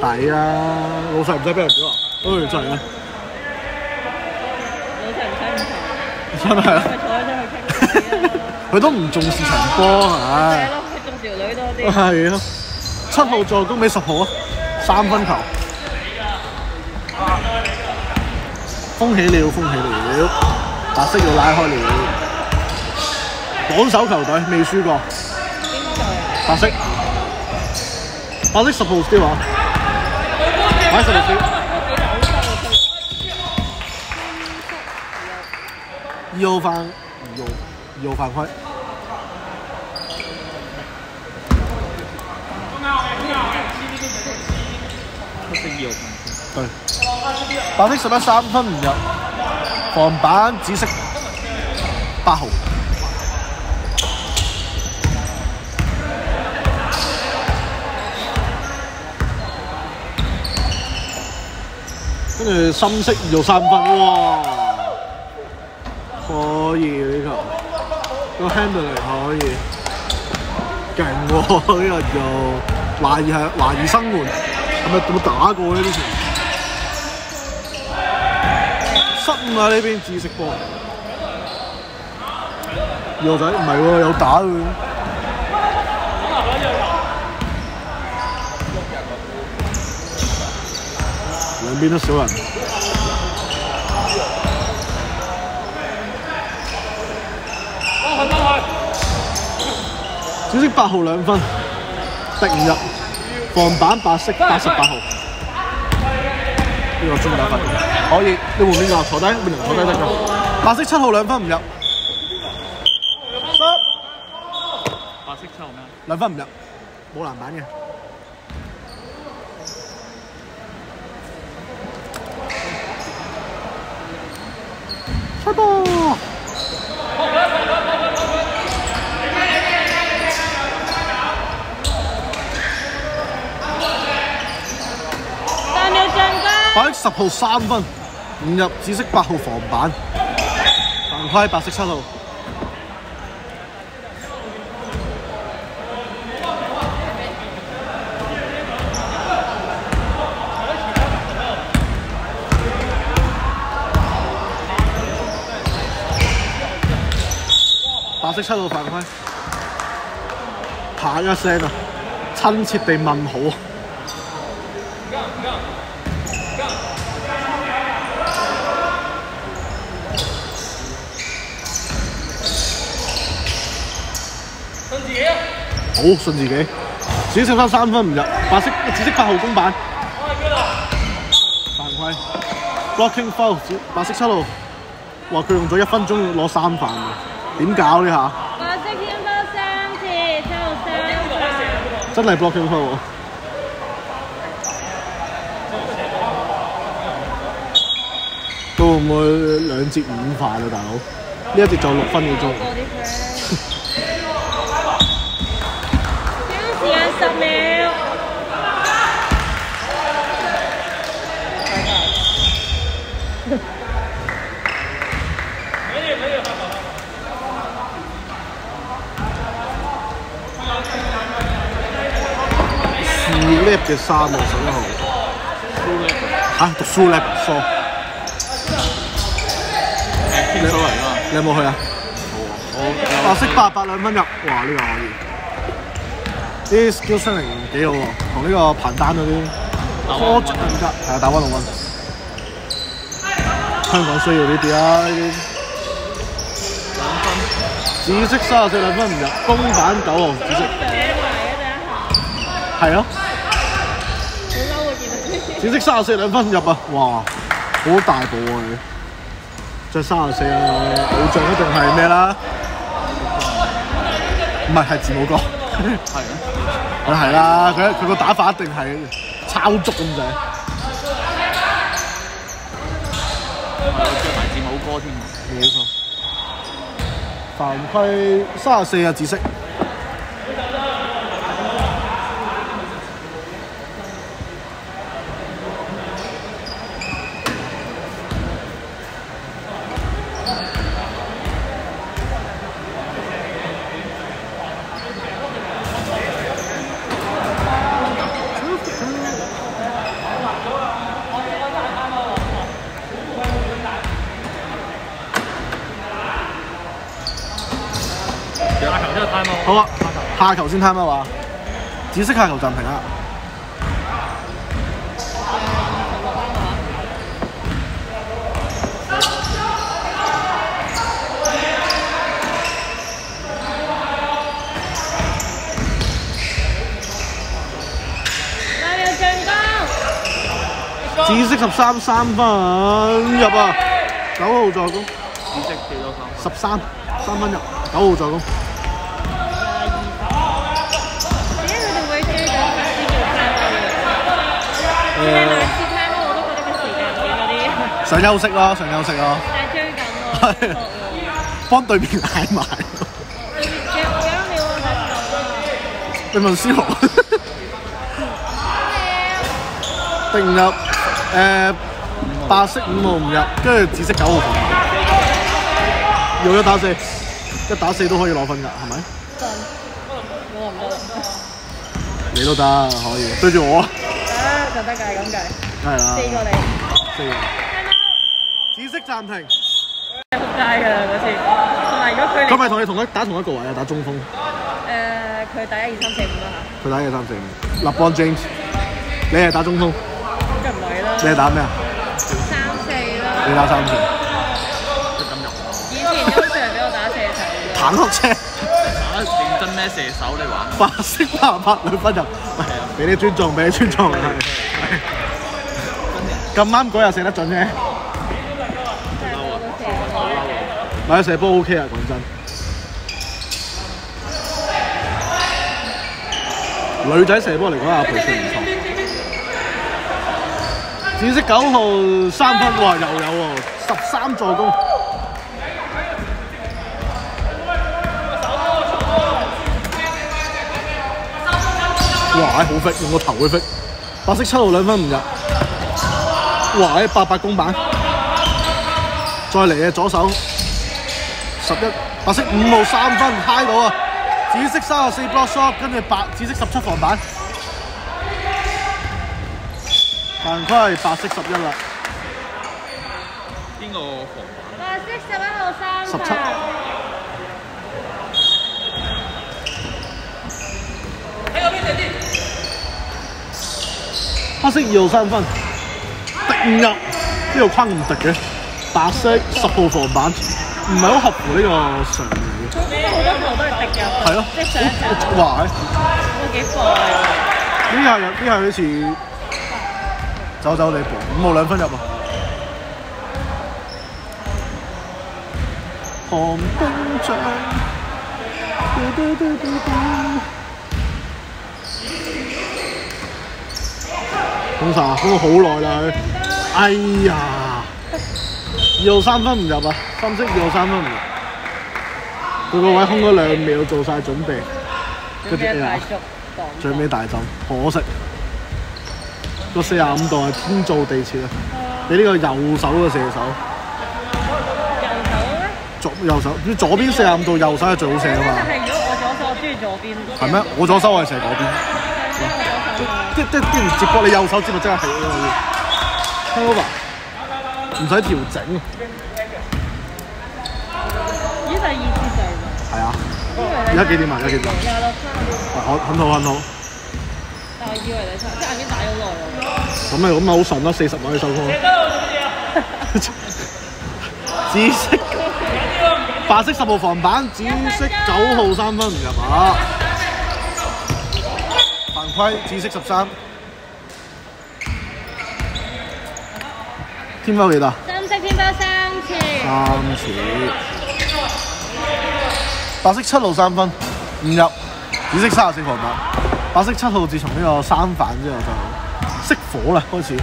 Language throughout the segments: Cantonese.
抵啦，老細唔使俾人屌啊！真係啊！ 老細唔使咁嘈， 真係啊！ 咪坐喺度去傾偈咯。 佢都唔重視場波，唉。 係咯，佢重視條女多啲。 係咯，7號助攻俾10號啊，3分球。風起了，風起了，白色要拉開了。榜首球隊未輸過。白色10號 steal 啊！擺10號 steal。2號犯2號犯規。對，白色11 3分唔入，防板紫色8號。跟住深色2號3分，哇！可以呢球，個 handle 可以，勁喎呢個就懷疑生援。係咪有冇打過呢？之前失誤啊！呢邊紫色波，二號仔唔係喎，有打佢。兩邊都少人。紫色8號2分，敵唔入。防板白色88號，呢個中打分可以。你換邊個？坐低，換人坐低得㗎。白色7號2分唔入， 白色7號咩 ？2分唔入，冇籃板嘅。開波！白色10號3分，唔入。紫色8號防板，犯規。白色7號。白色7號犯規，啪一聲啊！親切地問好。好信自己，紫色3分唔入，紫色8號公板，犯規 ，blocking foul， 白色7號，哇！佢用咗1分鐘攞3犯喎，點搞呢下？ 白色天波3次，7號3犯。 真係 blocking foul 喎！會唔會2節5犯啊，大佬？呢一節就6分嘅鐘。 時間10秒。 full lap 嘅衫啊，11號。嚇，讀 full lap 疏。 天水圍啊嘛。 你有冇去啊？冇。白色88 2分入，哇！呢個可以。啲 skill training 幾好喎，同呢個彭丹嗰啲 project 更加係啊，打16分。香港需要呢啲啊，呢啲。紫色34 2分唔入，公板9號紫色。係咯。 好嬲啊！見到。 紫色34 2分入啊！哇，好大步啊佢。着34啊，偶像一定係咩啦？唔係字母哥。 係啊。 係啦，佢個打法一定係抄足咁滯。 着埋字母哥添。 冇錯。犯規34啊，紫色。 呢個 time 好啊，下球先 time 啊嘛，紫色下球暫停啊。紫色13 3分入啊，9號助攻。 紫色幾多分 ？13 3分入，9號助攻。 點解佢哋會追緊法師叫攤位？你兩次攤位我都覺得個時間點嗰啲。 想休息咯，想休息咯。 但係追緊喎。 幫對面嗌埋。 幾秒啊？ 你問思豪。定入白色5號唔入，跟住紫色9號防。用1打4，1打4都可以攞分㗎，係咪？ 信，我唔得。 你都得，可以對住我啊！ 就得㗎，咁計。 梗係啦。 4個你。 4個。紫色暫停。 仆街㗎啦嗰次，同埋如果佢佢咪同你打同一個位啊？打中鋒。 佢打1、2、3、4、5啦嚇。 佢打1、2、3、4、5。立邦 James， 你係打中鋒。 梗唔係啦。 你係打咩啊 3、4啦。 你打3、4。 以前都常俾我打射手。 坦克車。 認真咩射手你玩？ 白色88 2分入，喂，俾你尊重，俾你尊重，係。咁啱嗰日射得準啫。買射波 OK 啊，講真。女仔射波嚟講，阿培算唔錯。紫色9號3分，哇，又有喎，13助攻。哇！好 fit，用個頭去 fit。白色7號2分唔入。哇！88公板。再嚟嘅左手11，白色5號3分嗨到啊！紫色34 block shot， 跟住紫色17防板。犯規，白色11啦。 邊個防板？ 白色11號3分。17。 黑色2號3分，敵唔入，呢度框唔敵嘅。白色10號防板，唔係好合乎呢個常理。 好多球都係敵入。 係咯。 即係上一場。 哇！ 都幾快喎。 呢下好似走走地步，5號2分入啊！寒冰掌。攻殺，攻咗好耐啦佢。哎呀！2號3分唔入啊！深色2號3分唔入。佢個位空咗2秒，做晒準備。跟住最尾大針，可惜。個45度係天造地設啊！你呢個右手嘅射手。右手，左邊45度，右手係最好射啊嘛。 但係如果我左手，我中意左邊。 係咩？我左手我係射嗰邊。即啲人接過你右手接咪即刻係咯要。聽到吧？唔使調整。 依第2節就係。 係啊。而家幾點啊？而家幾點？26、3。很好。 但我以為你即係已經打咗耐喎。 咁咪好順咯，40碼去收工。紫色。白色10號防板，紫色9號3分唔入啊！犯規，紫色13。天包幾多？ 深色天包3次。 3次。白色7號3分唔入，紫色34防板。白色7號自從呢個3犯之後就熄火啦，開始。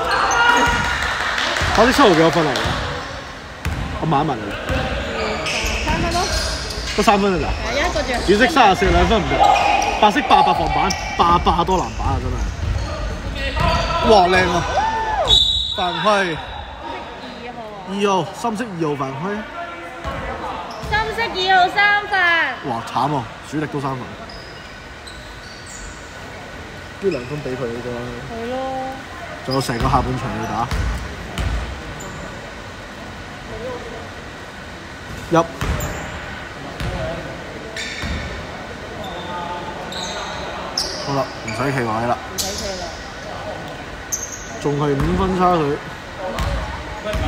白色7號幾多分嚟㗎？我問一問你。 3分咯。 得3分㗎咋？ 係一個著。 紫色34 2分唔入，白色88防板，88多籃板啊真係。哇靚啊！犯規。2號，深色2號犯規。 深色2號3分。 哇慘喎，主力都3分。呢2分俾佢呢個啦。 係咯。 仲有成個下半場要打。入。 好啦，唔使企位啦， 唔使佢啦。 仲係5分差距。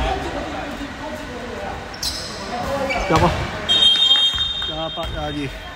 入啊！28-22。